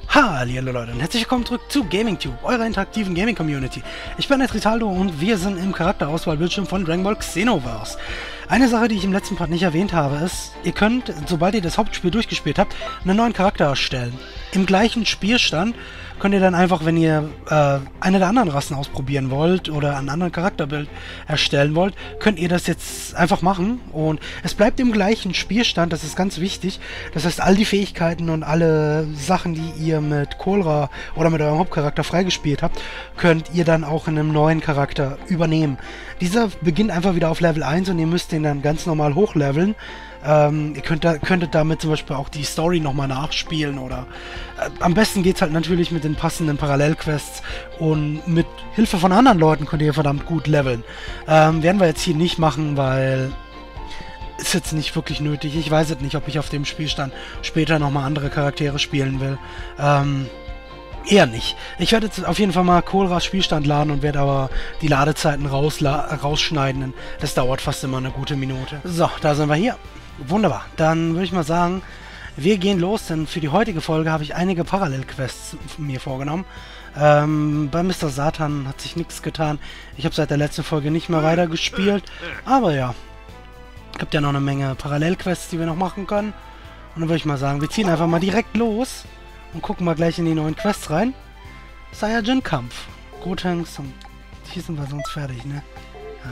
Hallihallo Leute und herzlich willkommen zurück zu GamingTube, eurer interaktiven Gaming-Community. Ich bin Ritaldo und wir sind im Charakterauswahlbildschirm von Dragon Ball Xenoverse. Eine Sache, die ich im letzten Part nicht erwähnt habe, ist, ihr könnt, sobald ihr das Hauptspiel durchgespielt habt, einen neuen Charakter erstellen. Im gleichen Spielstand könnt ihr dann einfach, wenn ihr eine der anderen Rassen ausprobieren wollt oder ein anderes Charakterbild erstellen wollt, könnt ihr das jetzt einfach machen und es bleibt im gleichen Spielstand, das ist ganz wichtig. Das heißt, all die Fähigkeiten und alle Sachen, die ihr mit Cholra oder mit eurem Hauptcharakter freigespielt habt, könnt ihr dann auch in einem neuen Charakter übernehmen. Dieser beginnt einfach wieder auf Level 1 und ihr müsst den dann ganz normal hochleveln. Ihr könntet damit zum Beispiel auch die Story nochmal nachspielen oder am besten geht's halt natürlich mit den passenden Parallelquests und mit Hilfe von anderen Leuten könnt ihr verdammt gut leveln. Werden wir jetzt hier nicht machen, weil ist jetzt nicht wirklich nötig. Ich weiß jetzt nicht, ob ich auf dem Spielstand später nochmal andere Charaktere spielen will. Eher nicht. Ich werde jetzt auf jeden Fall mal Cholras Spielstand laden und werde aber die Ladezeiten rausschneiden. Das dauert fast immer eine gute Minute. So, da sind wir hier. Wunderbar. Dann würde ich mal sagen, wir gehen los, denn für die heutige Folge habe ich einige Parallelquests mir vorgenommen. Bei Mr. Satan hat sich nichts getan. Ich habe seit der letzten Folge nicht mehr weitergespielt. Aber ja, gibt ja noch eine Menge Parallelquests, die wir noch machen können. Und dann würde ich mal sagen, wir ziehen einfach mal direkt los und gucken mal gleich in die neuen Quests rein. Saiyajin-Kampf. Gotenks und... Hier sind wir sonst fertig, ne? Ja,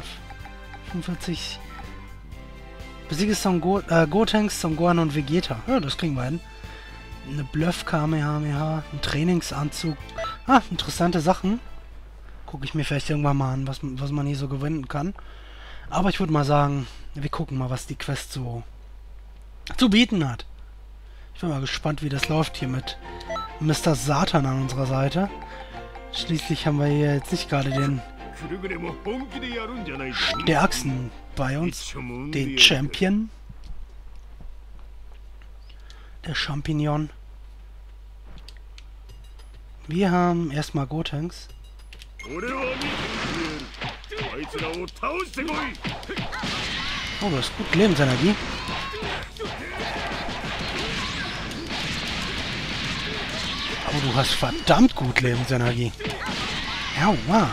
45... Besiege Gotenks, Son Gohan und Vegeta. Ja, das kriegen wir hin. Eine Bluff-Kamehameha, ein Trainingsanzug. Ah, interessante Sachen. Gucke ich mir vielleicht irgendwann mal an, was man hier so gewinnen kann. Aber ich würde mal sagen, wir gucken mal, was die Quest so zu bieten hat. Ich bin mal gespannt, wie das läuft hier mit Mr. Satan an unserer Seite. Schließlich haben wir hier jetzt nicht gerade den stärksten bei uns, den Champion. Der Champignon. Wir haben erstmal Gotenks. Oh, das ist gut Lebensenergie. Aber du hast verdammt gut Lebensenergie. Ja, wow.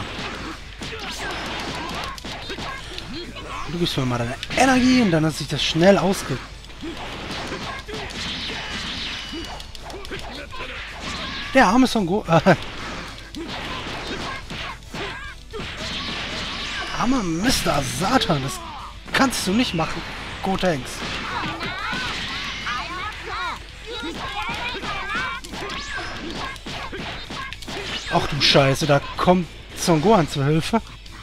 Du gibst mir mal deine Energie und dann hat sich das schnell ausge... Der arme Son Gohan... armer Mr. Satan, das kannst du nicht machen, Gotenks. Ach du Scheiße, da kommt Son Gohan zur Hilfe.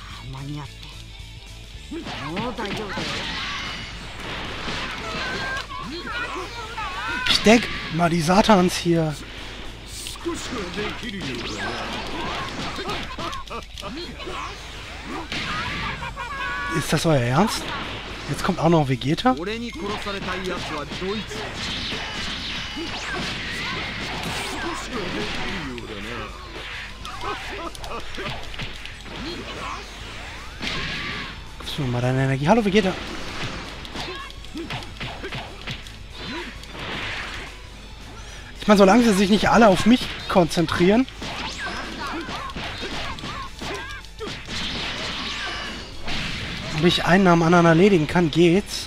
Ich denke mal, die Satans hier. Ist das euer Ernst? Jetzt kommt auch noch Vegeta? Gibst du mal deine Energie? Hallo Vegeta! Ich meine, solange sie sich nicht alle auf mich konzentrieren. Und ich einen nach dem anderen erledigen kann, geht's.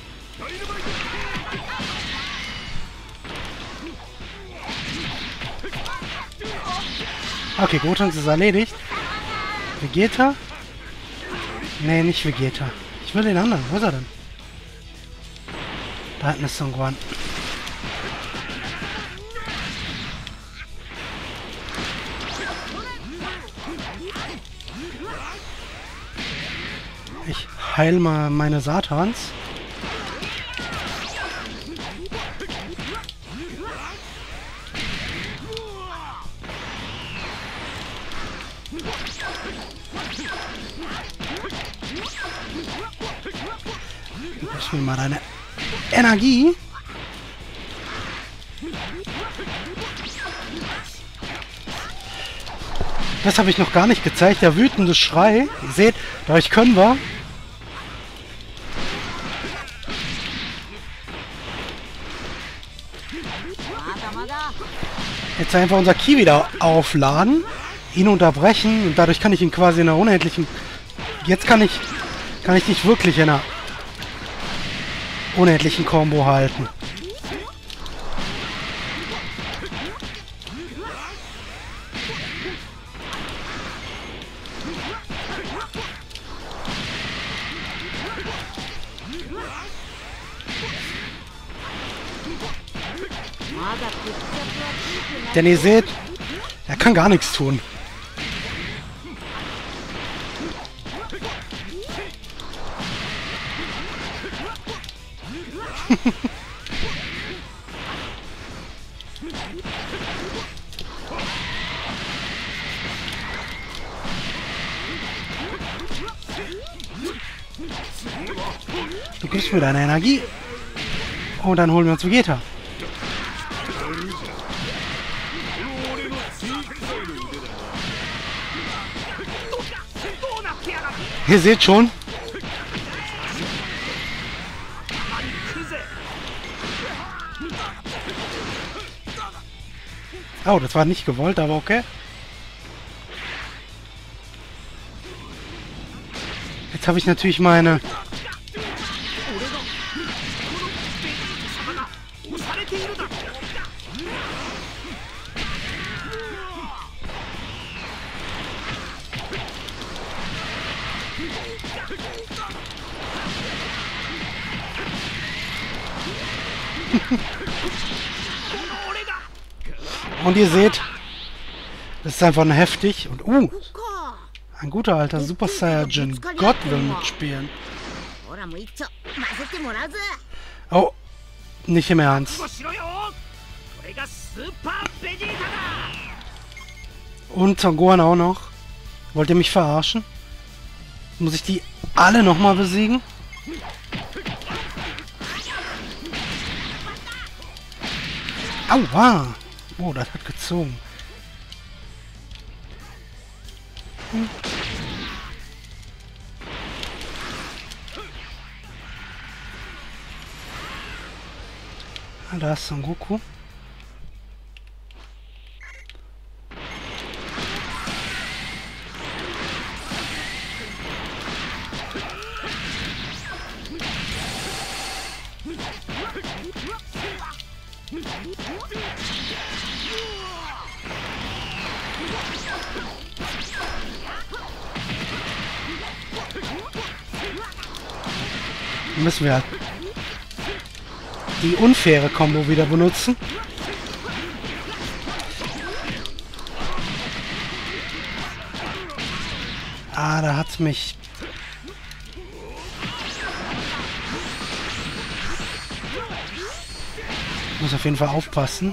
Okay, Gotenks ist erledigt. Vegeta? Nee, nicht Vegeta. Ich will den anderen. Wo ist er denn? Da hinten ist Son Gohan. Ich heil mal meine Satans. Ich will mal deine Energie. Das habe ich noch gar nicht gezeigt. Der wütende Schrei. Ihr seht, dadurch können wir. Jetzt einfach unser Ki wieder aufladen, ihn unterbrechen und dadurch kann ich ihn quasi in einer unendlichen... Jetzt kann ich dich wirklich in einer unendlichen Combo halten. Denn ihr seht, er kann gar nichts tun. Du gibst mir deine Energie. Und dann holen wir uns Vegeta. Ihr seht schon. Oh, das war nicht gewollt, aber okay. Jetzt habe ich natürlich meine... Und ihr seht, das ist einfach nur heftig. Und ein guter alter Super Saiyajin Gott will mitspielen. Oh, nicht im Ernst. Und Son Gohan auch noch. Wollt ihr mich verarschen? Muss ich die alle nochmal besiegen? Aua! Oh, das hat gezogen. Da ist Son Goku. Müssen wir die unfaire Combo wieder benutzen. Ah, da hat's mich. Muss auf jeden Fall aufpassen.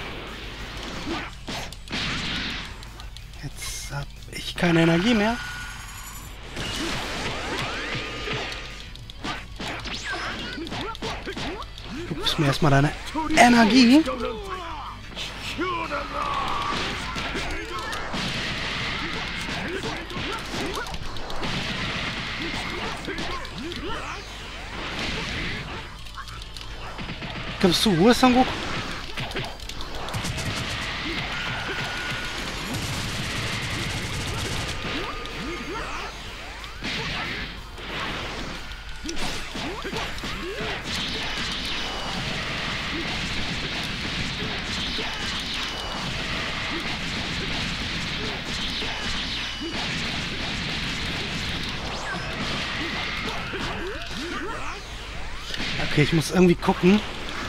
Jetzt habe ich keine Energie mehr. Du gibst mir erstmal deine Energie. Gibst du Ruhe, Son Goku? Okay, ich muss irgendwie gucken.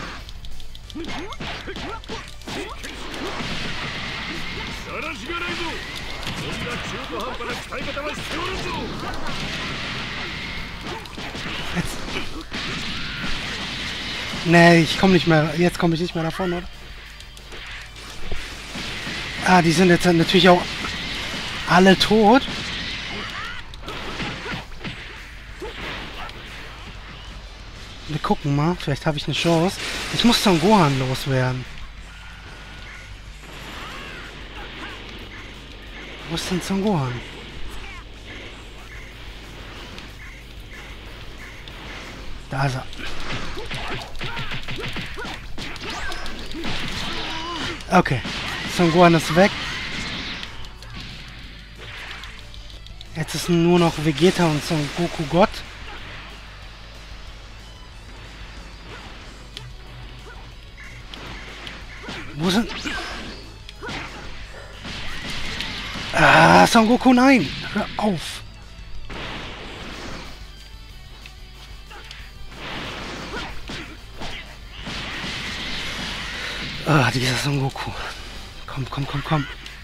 Jetzt. Nee, ich komme nicht mehr. Jetzt komme ich nicht mehr davon, oder? Ah, die sind jetzt natürlich auch alle tot. Wir gucken mal. Vielleicht habe ich eine Chance. Ich muss Son Gohan loswerden. Wo ist denn Son Gohan? Da ist er. Okay. Son Gohan ist weg. Jetzt ist nur noch Vegeta und Son Goku Gott. Wo sind... Ah, Son Goku, nein! Hör auf! Ah, dieser Son Goku. Komm, komm, komm, komm.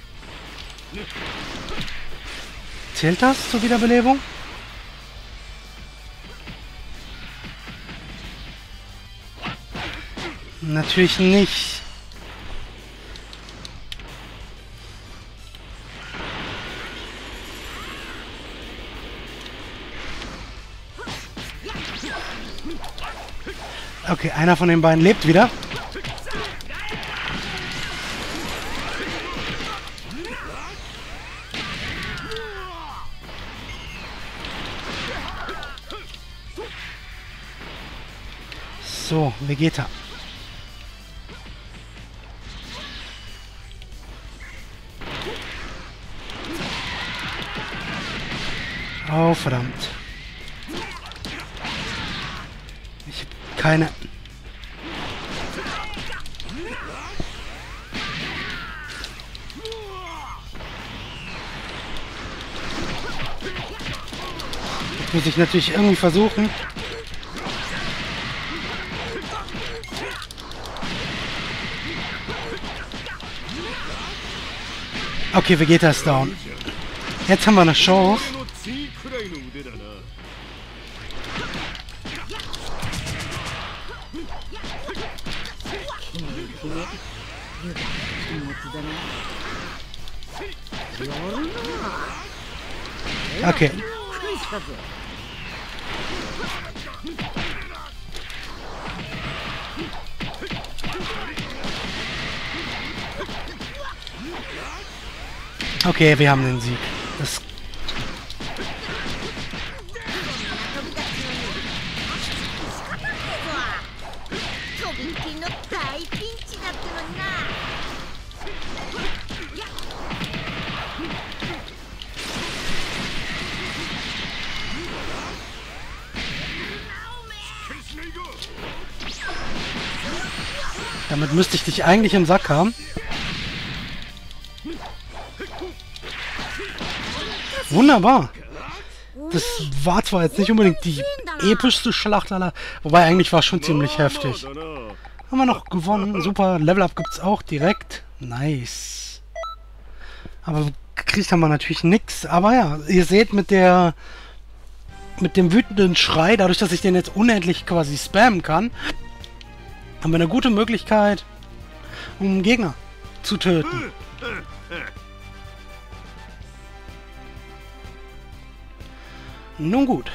Zählt das zur Wiederbelebung? Natürlich nicht. Okay, einer von den beiden lebt wieder. So, Vegeta. Oh, verdammt. Ich hab keine... Jetzt muss ich natürlich irgendwie versuchen... Okay, Vegeta ist down. Jetzt haben wir eine Chance. Okay. Okay, wir haben den Sieg. Das Damit müsste ich dich eigentlich im Sack haben. Wunderbar. Das war zwar jetzt nicht unbedingt die epischste Schlacht aller, wobei eigentlich war es schon ziemlich heftig. Haben wir noch gewonnen. Super, Level-Up gibt es auch direkt. Nice. Aber gekriegt haben wir natürlich nichts. Aber ja, ihr seht mit dem wütenden Schrei, dadurch, dass ich den jetzt unendlich quasi spammen kann, haben wir eine gute Möglichkeit, um Gegner zu töten. Nun gut.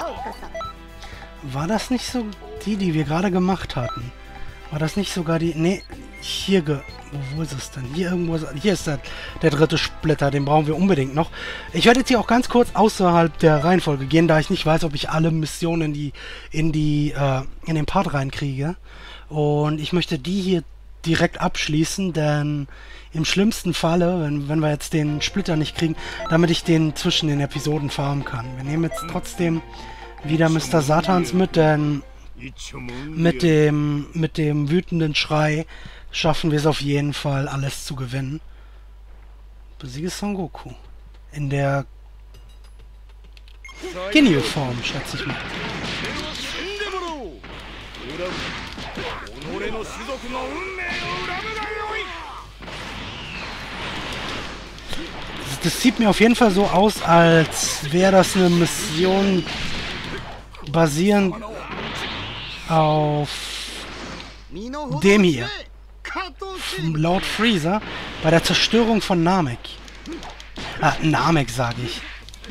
War das nicht so die wir gerade gemacht hatten? War das nicht sogar die... Nee, hier... Wo ist es denn? Hier irgendwo... Hier ist der dritte Splitter. Den brauchen wir unbedingt noch. Ich werde jetzt hier auch ganz kurz außerhalb der Reihenfolge gehen, da ich nicht weiß, ob ich alle Missionen in den Part reinkriege. Und ich möchte die hier direkt abschließen, denn im schlimmsten Falle, wenn wir jetzt den Splitter nicht kriegen, damit ich den zwischen den Episoden farmen kann. Wir nehmen jetzt trotzdem wieder Mr. Satans mit, denn mit dem wütenden Schrei schaffen wir es auf jeden Fall, alles zu gewinnen. Besiege Son Goku. In der Ginyu-Form, schätze ich mal. Das sieht mir auf jeden Fall so aus, als wäre das eine Mission basierend auf dem hier. Lord Freezer bei der Zerstörung von Namek. Ah, Namek sage ich.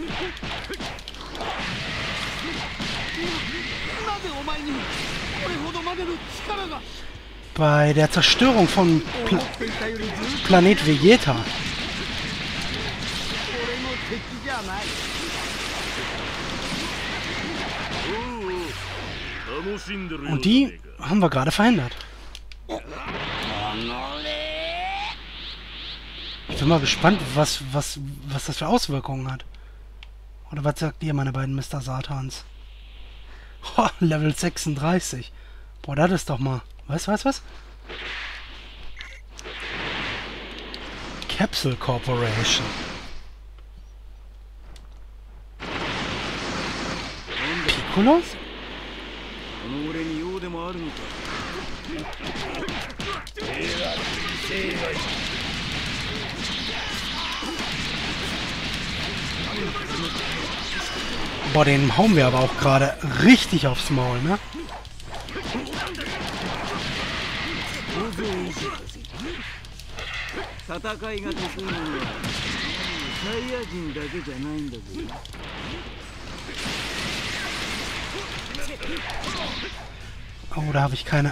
Bei der Zerstörung von Planet Vegeta. Und die haben wir gerade verhindert. Ich bin mal gespannt, was das für Auswirkungen hat. Oder was sagt ihr, meine beiden Mr. Satans? Oh, Level 36. Boah, das ist doch mal... Was? Capsule Corporation. Piccolo? Boah, den hauen wir aber auch gerade richtig aufs Maul, ne? Oh, da habe ich kein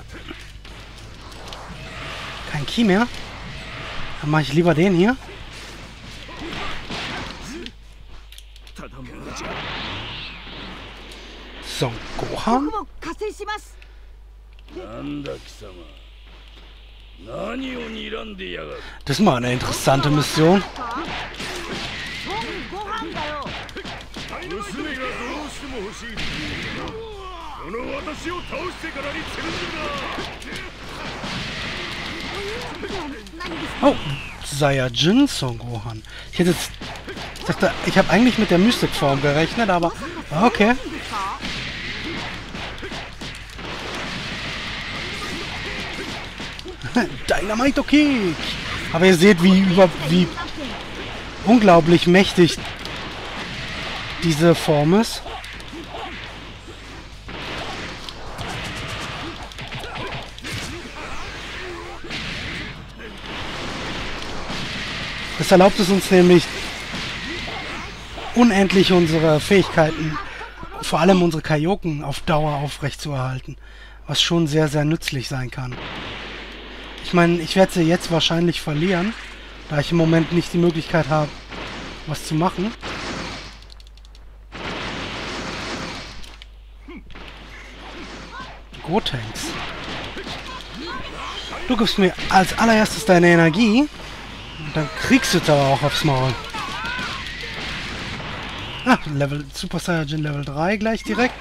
Key mehr. Dann mache ich lieber den hier. So, Gohan. Das ist mal eine interessante Mission. Oh, Saiyajin Son Gohan. Ich dachte, ich habe eigentlich mit der Mystic-Form gerechnet, aber okay. Dynamite Kick! Aber ihr seht, wie unglaublich mächtig diese Form ist. Das erlaubt es uns nämlich, unendlich unsere Fähigkeiten, vor allem unsere Kaioken, auf Dauer aufrechtzuerhalten. Was schon sehr, sehr nützlich sein kann. Ich meine, ich werde sie jetzt wahrscheinlich verlieren, da ich im Moment nicht die Möglichkeit habe, was zu machen. Gotenks. Du gibst mir als allererstes deine Energie und dann kriegst du es aber auch aufs Maul. Ah, Super Saiyajin Level 3 gleich direkt.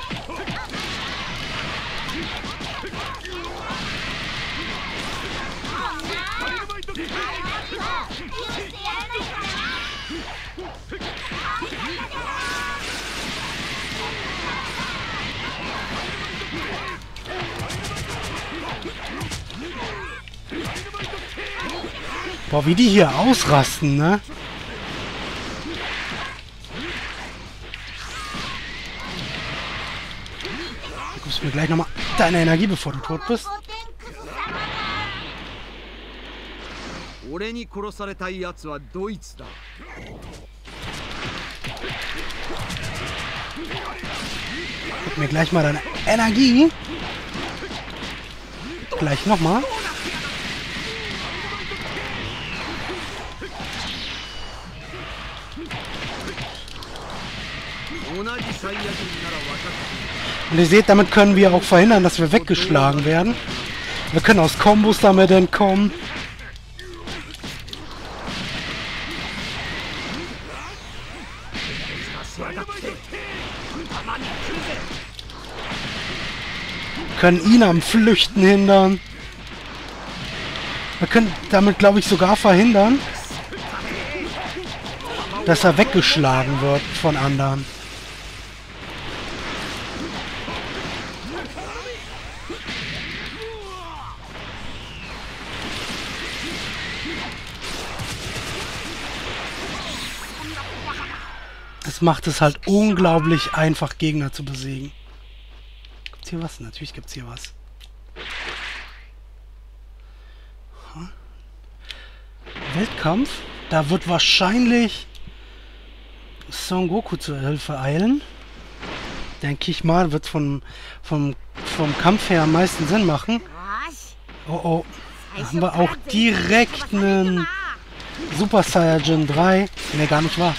Boah, wie die hier ausrasten, ne? Du gibst mir gleich nochmal deine Energie, bevor du tot bist. Gib mir gleich mal deine Energie. Gleich nochmal. Und ihr seht, damit können wir auch verhindern, dass wir weggeschlagen werden. Wir können aus Kombos damit entkommen. Können ihn am Flüchten hindern. Wir können damit, glaube ich, sogar verhindern, dass er weggeschlagen wird von anderen. Das macht es halt unglaublich einfach, Gegner zu besiegen. Gibt's hier was? Natürlich gibt's hier was. Weltkampf. Da wird wahrscheinlich Son Goku zur Hilfe eilen. Denke ich mal, wird vom Kampf her am meisten Sinn machen. Oh oh. Da haben wir auch direkt einen Super Saiyajin 3, den er gar nicht war.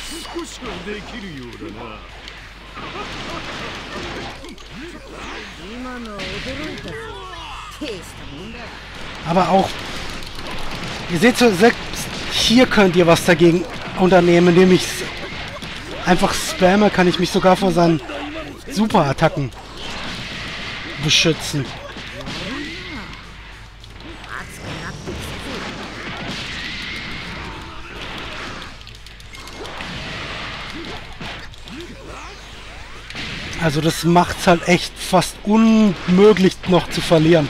Aber auch, ihr seht so, selbst Hier könnt ihr was dagegen unternehmen, indem ich einfach spamme, kann ich mich sogar vor seinen Superattacken beschützen. Also das macht's halt echt fast unmöglich noch zu verlieren.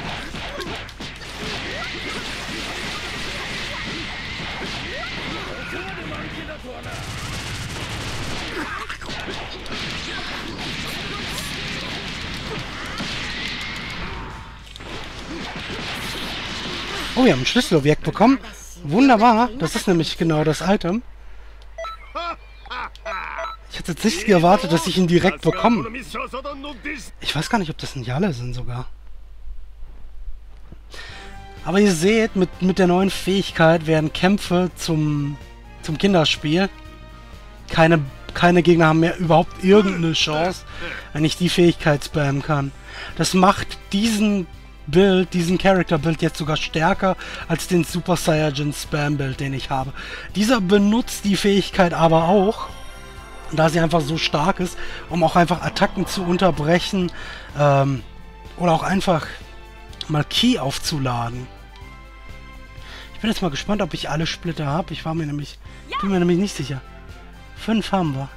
Oh, wir haben ein Schlüsselobjekt bekommen. Wunderbar. Das ist nämlich genau das Item. Ich hätte jetzt nicht erwartet, dass ich ihn direkt bekomme. Ich weiß gar nicht, ob das Njale sind sogar. Aber ihr seht, mit der neuen Fähigkeit werden Kämpfe zum Kinderspiel. Keine Gegner haben mehr überhaupt irgendeine Chance, wenn ich die Fähigkeit spammen kann. Das macht diesen Charakter-Build jetzt sogar stärker als den Super Saiyajin Spam-Build, den ich habe. Dieser benutzt die Fähigkeit aber auch, da sie einfach so stark ist, um auch einfach Attacken zu unterbrechen oder auch einfach mal Ki aufzuladen. Ich bin jetzt mal gespannt, ob ich alle Splitter habe. Bin mir nämlich nicht sicher. 5 haben wir.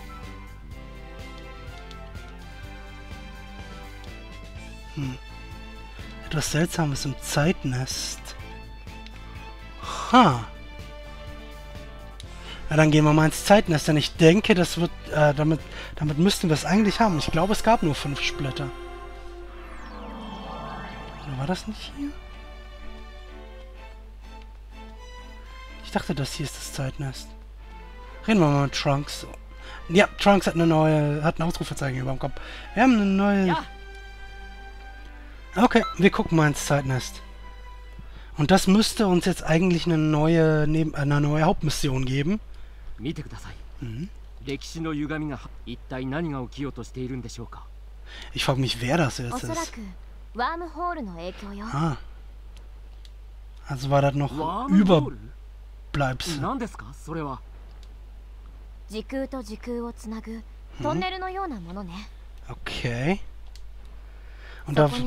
Etwas Seltsames im Zeitnest. Ha. Ja, dann gehen wir mal ins Zeitnest, denn ich denke, das wird, damit müssten wir es eigentlich haben. Ich glaube, es gab nur 5 Splitter. Oder war das nicht hier? Ich dachte, das hier ist das Zeitnest. Reden wir mal mit Trunks. Ja, Trunks hat ein Ausrufezeichen über dem Kopf. Wir haben eine neue... Ja. Okay, wir gucken mal ins Zeitnest. Und das müsste uns jetzt eigentlich eine neue Hauptmission geben. Mhm. Ich frage mich, wer das jetzt ist. Ah. Also war das noch Überbleibsel. Okay. Und da...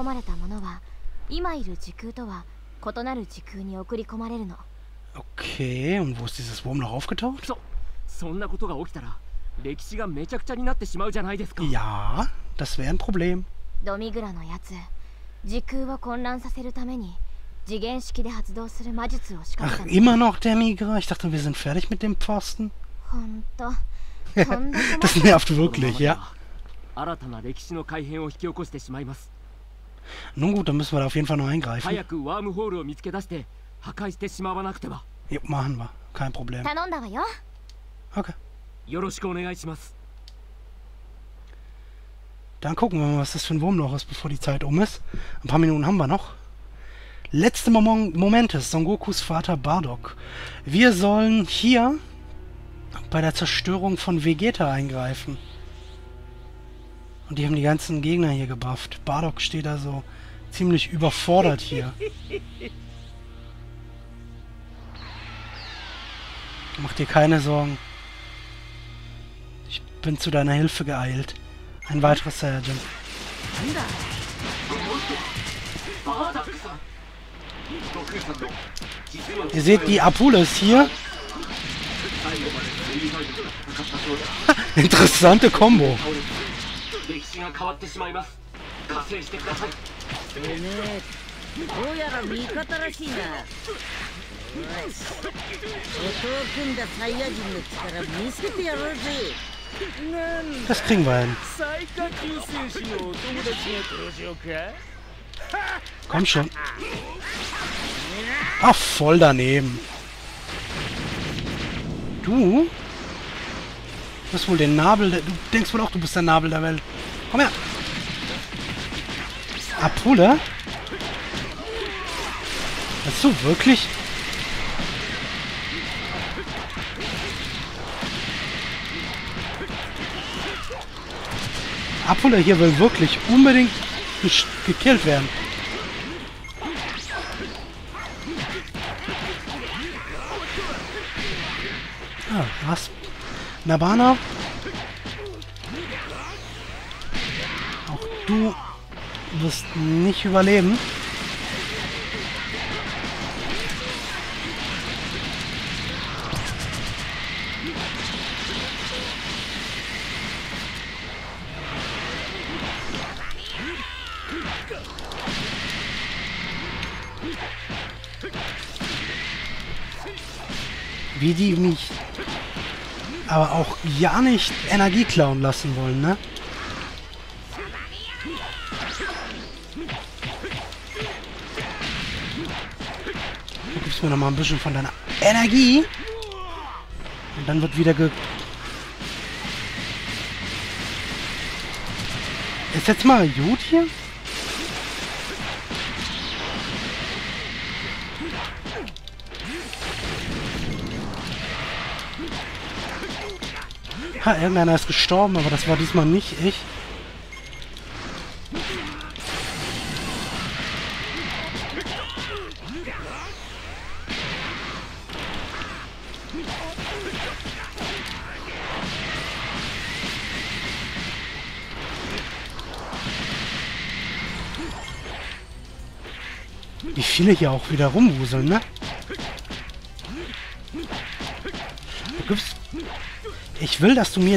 Okay, und wo ist dieses Wurmloch aufgetaucht? Ja, das wäre ein Problem. Ach, immer noch der Migra? Ich dachte, wir sind fertig mit dem Pfosten. Das nervt wirklich, ja. Nun gut, dann müssen wir da auf jeden Fall noch eingreifen. Jo, machen wir. Kein Problem. Okay. Dann gucken wir mal, was das für ein Wurmloch ist, bevor die Zeit um ist. Ein paar Minuten haben wir noch. Letzte Momente, Son Gokus Vater Bardock. Wir sollen hier bei der Zerstörung von Vegeta eingreifen. Und die haben die ganzen Gegner hier gebufft. Bardock steht da so ziemlich überfordert hier. Mach dir keine Sorgen. Ich bin zu deiner Hilfe geeilt. Ein weiteres Saiyajin. Ihr seht, die Apule ist hier. Interessante Kombo. Das kriegen wir hin. Komm schon. Ach, voll daneben. Du bist wohl der Nabel der... Du denkst wohl auch, du bist der Nabel der Welt. Komm her. Apule? Hast du wirklich... Apule hier will wirklich unbedingt gekillt werden. Ah, was? Nabana? Auch du wirst nicht überleben. Wie die mich aber auch ja nicht Energie klauen lassen wollen, ne? Du gibst mir noch mal ein bisschen von deiner Energie. Und dann wird wieder Ist jetzt mal gut hier? Ha, irgendeiner ist gestorben, aber das war diesmal nicht ich. Wie viele hier auch wieder rumwuseln, ne? Du gibst... Ich will, dass du mir...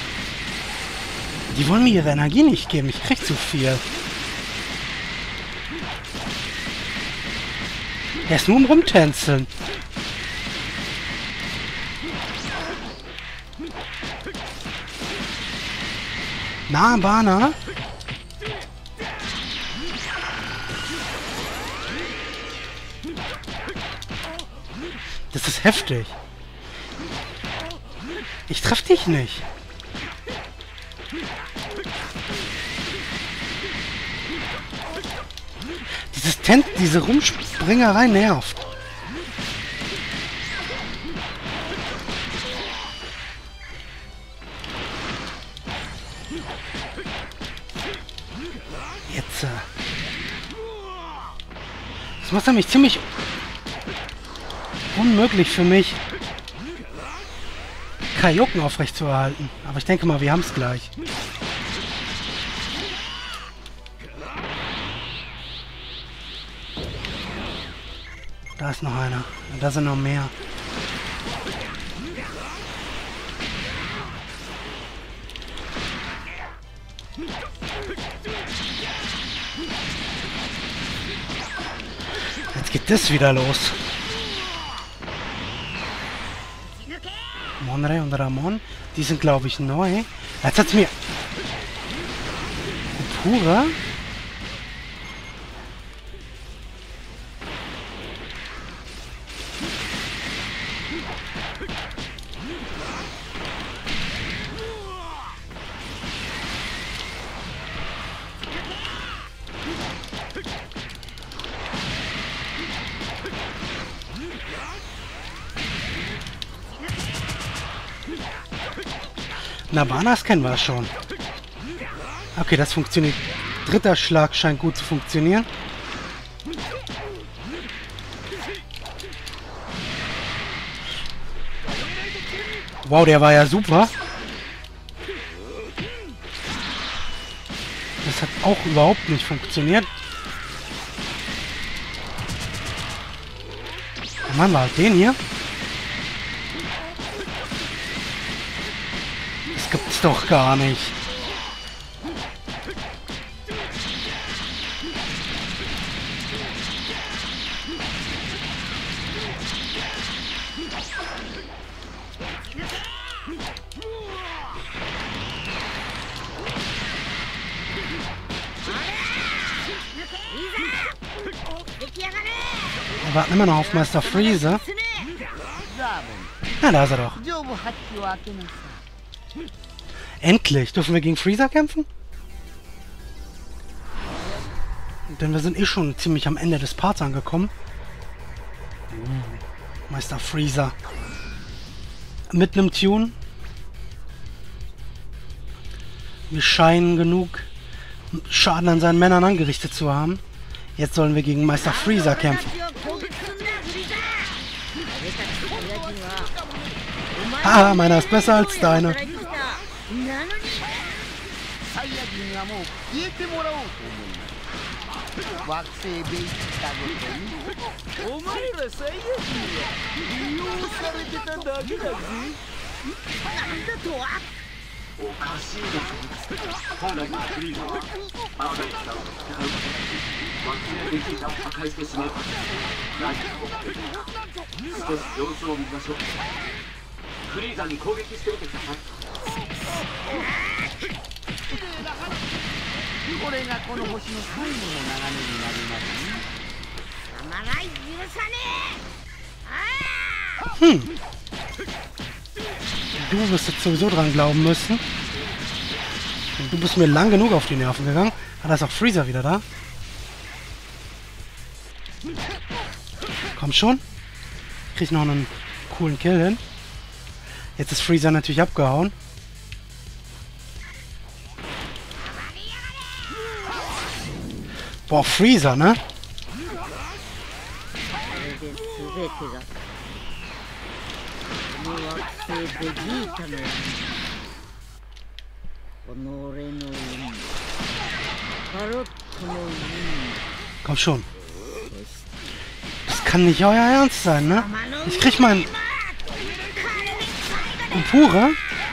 Die wollen mir ihre Energie nicht geben. Ich krieg zu viel. Er ist nur im Rumtänzeln. Nabana? Das ist heftig. Ich treffe dich nicht. Diese Rumspringerei nervt. Jetzt. Das macht nämlich ziemlich unmöglich für mich, Kaioken aufrechtzuerhalten. Aber ich denke mal, wir haben es gleich. Da ist noch einer. Und da sind noch mehr. Jetzt geht das wieder los. Monre und Ramon, die sind, glaube ich, neu. Jetzt hat's mir... Pura? Nabanas kennen wir schon. Okay, das funktioniert. Dritter Schlag scheint gut zu funktionieren. Wow, der war ja super. Das hat auch überhaupt nicht funktioniert. Dann machen wir halt den hier. Das gibt's doch gar nicht. Wir warten immer noch auf Meister Freezer. Na, da ist er doch. Endlich! Dürfen wir gegen Freezer kämpfen? Denn wir sind eh schon ziemlich am Ende des Parts angekommen. Meister Freezer. Mit einem Tune. Wir scheinen genug Schaden an seinen Männern angerichtet zu haben. Jetzt sollen wir gegen Meister Freezer kämpfen. Ah, meiner ist besser als deiner. サイヤ人はもう消えてもらおうと思います。惑星ベイスタごとにお前らサイヤ人は利用されてただけだぜ。なんだとはおかしいですね。本来のフリーザはアーダイさんを戦う惑星ベイスタを破壊してしまうから何か少し様子を見ましょう。フリーザに攻撃してみてください。これがこの星の最後の眺めになりますね。甘らい許さねえ。 Du wirst jetzt sowieso dran glauben müssen. Du bist mir lang genug auf die Nerven gegangen. Ah, da ist auch Freezer wieder da. Komm schon. Krieg noch einen coolen Kill hin. Jetzt ist Freezer natürlich abgehauen. Boah, Freezer, ne? Komm schon. Das kann nicht euer Ernst sein, ne? Ich krieg mein... Pure?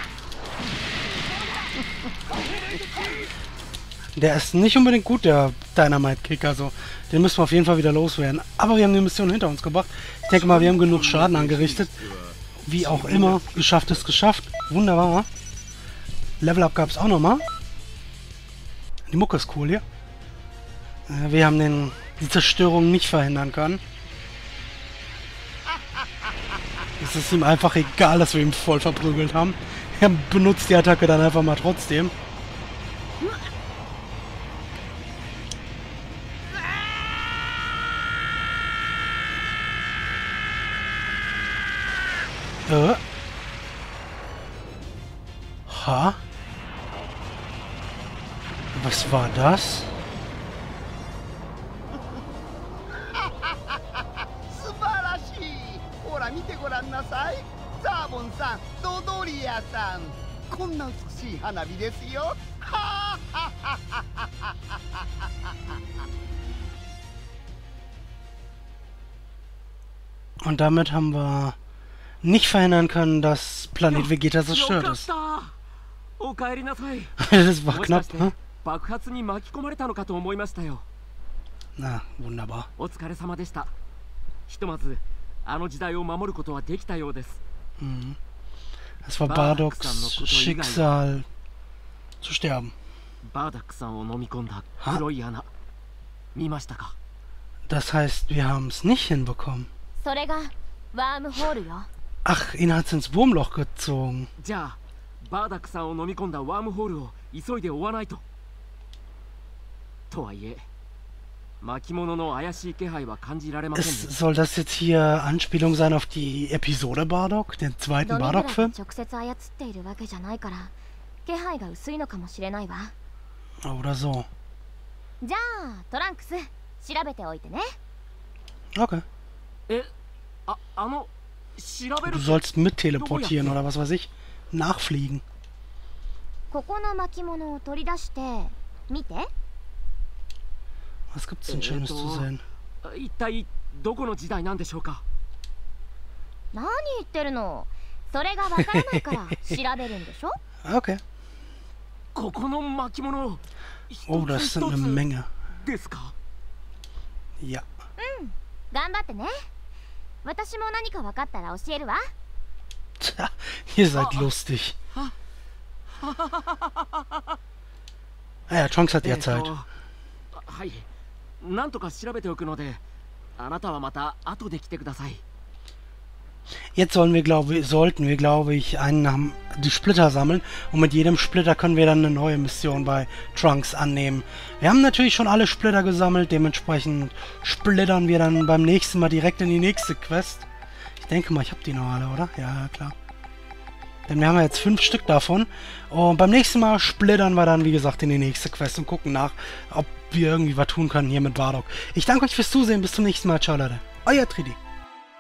Der ist nicht unbedingt gut, der Dynamite-Kick, also den müssen wir auf jeden Fall wieder loswerden. Aber wir haben die Mission hinter uns gebracht. Ich denke mal, wir haben genug Schaden angerichtet. Wie auch immer, geschafft ist geschafft. Wunderbar. Level-Up gab es auch nochmal. Die Mucke ist cool hier. Wir haben die Zerstörung nicht verhindern können. Es ist ihm einfach egal, dass wir ihn voll verprügelt haben. Er benutzt die Attacke dann einfach mal trotzdem. Ha? Was war das? 素晴らしい。ほら見てごらんなさい。ザーボンさん、ドドリアさん、こんな美しい花火ですよ。はあ。 Und damit haben wir nicht verhindern können, dass Planet Vegeta zerstört ist. Das war knapp, ne? Na, wunderbar. Mhm. Es war Bardoks Schicksal zu sterben. Ha? Das heißt, wir haben es nicht hinbekommen. Ach, ihn hat's ins Wurmloch gezogen. Soll das jetzt hier Anspielung sein auf die Episode Bardock, den zweiten Bardock-Film? Oder so. Okay. Du sollst mit teleportieren oder was weiß ich. Nachfliegen. Was gibt's denn Schönes zu sehen? Okay. Oh, das sind eine Menge. Ja. Tja, ihr seid lustig. Ja, Trunks hat ja Zeit. Jetzt sollten wir, glaube ich, die Splitter sammeln. Und mit jedem Splitter können wir dann eine neue Mission bei Trunks annehmen. Wir haben natürlich schon alle Splitter gesammelt. Dementsprechend splittern wir dann beim nächsten Mal direkt in die nächste Quest. Ich denke mal, ich habe die noch alle, oder? Ja, klar. Denn wir haben ja jetzt 5 Stück davon. Und beim nächsten Mal splittern wir dann, wie gesagt, in die nächste Quest und gucken nach, ob wir irgendwie was tun können hier mit Bardock. Ich danke euch fürs Zusehen. Bis zum nächsten Mal. Ciao, Leute. Euer Tridi.